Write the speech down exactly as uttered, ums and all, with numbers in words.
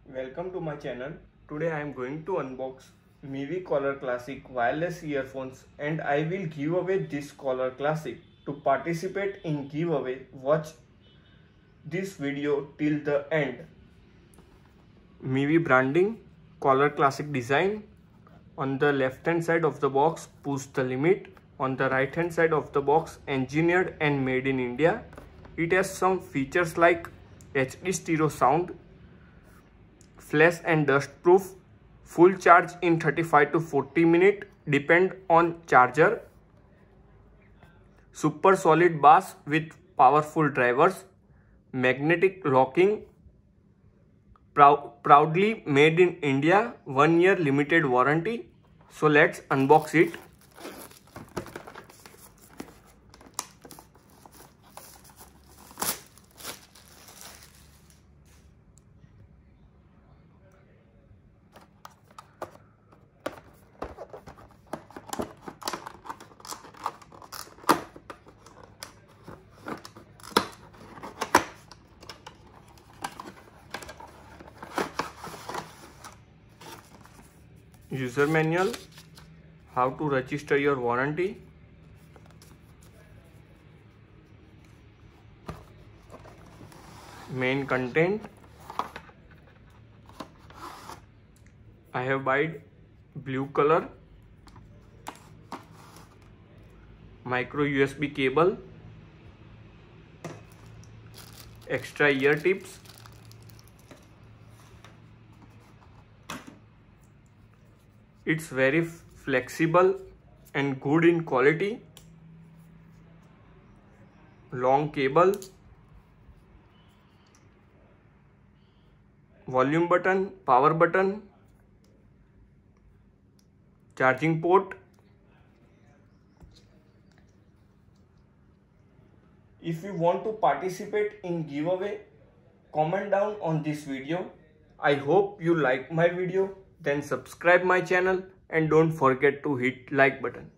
Welcome to my channel. Today I am going to unbox Mivi Color Classic wireless earphones and I will give away this Color Classic. To participate in giveaway, watch this video till the end. Mivi branding, Color Classic design. On the left hand side of the box, push the limit. On the right hand side of the box, engineered and made in India. It has some features like H D stereo sound, flash and dust proof, full charge in thirty-five to forty minutes, depend on charger, super solid bass with powerful drivers, magnetic locking, prou proudly made in India, one year limited warranty. So let's unbox it. User manual, how to register your warranty, main content. I have bought blue color, micro U S B cable, extra ear tips, it's very flexible and good in quality, long cable, volume button, power button, charging port. If you want to participate in giveaway, comment down on this video. I hope you like my video. Then subscribe my channel and don't forget to hit like button.